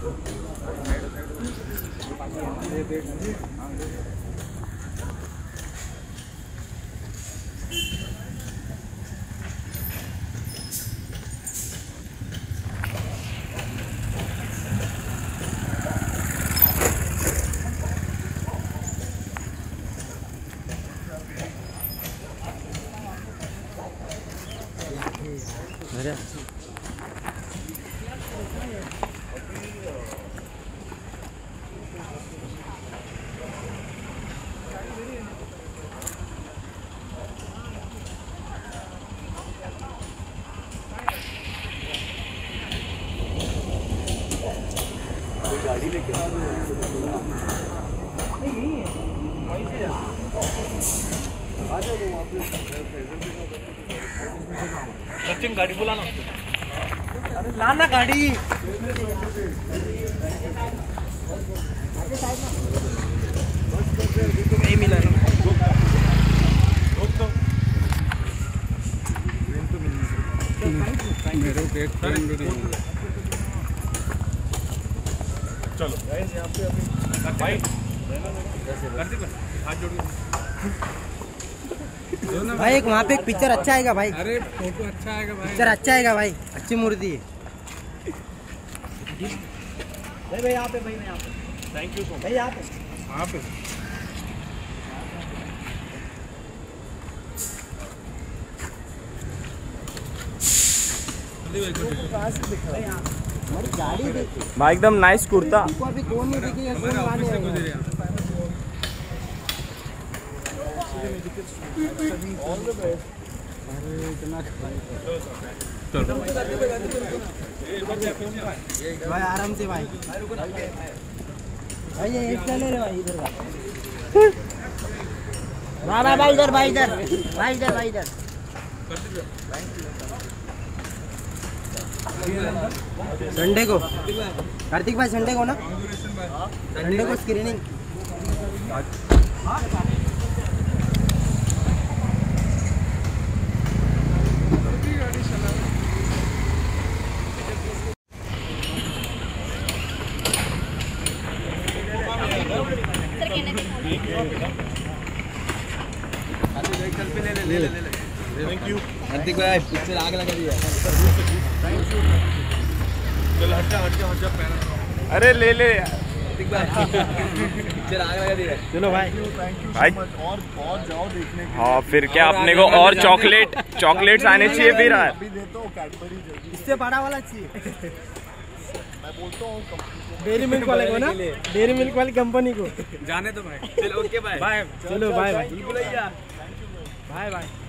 अरे गाड़ी लेके सचिन गाड़ी बोला ना। अरे लाना गाड़ी। नहीं मिला ना। मेरे को एक टाइम भी नहीं मिला। चलो यहाँ पे भाई हाथ जोड़िए भाई। एक वहाँ पे एक पिक्चर अच्छा आएगा भाई। अरे फोटो अच्छा आएगा भाई। पिक्चर अच्छा आएगा भाई। अच्छी मूर्ति है भाई। यहाँ पे भाई मैं यहाँ पे। थैंक यू सो मच भाई यहाँ पे। वहाँ पे गाड़ी भाई एकदम नाइस कुर्ता। अभी कौन नहीं दिखी है। भाई आराम से भाई। भाई ये एक ले रहे भाई। इधर भाई इधर भाई इधर भाई इधर भाई इधर। संडे को कार्तिक भाई संडे को ना। संडे को स्क्रीनिंग। थैंक यू कार्तिक भाई पिक्चर आग लगा दिया। चल हट जा पैरा। अरे ले ले पिक्चर आग लगा दिया। चलो भाई भाई और जाओ देखने के। हाँ फिर क्या अपने को और चॉकलेट्स आने चाहिए फिर। अभी देता हूँ कैडबरी जल्दी। इससे बड़ा वाला चाहिए। मैं बोलता हूँ डेयरी मिल्क वाले को ना। डेयरी मिल्क वाली कंपनी को जाने दो भाई। चलो ओके बाय। चलो bye bye bye bye. Bye bye.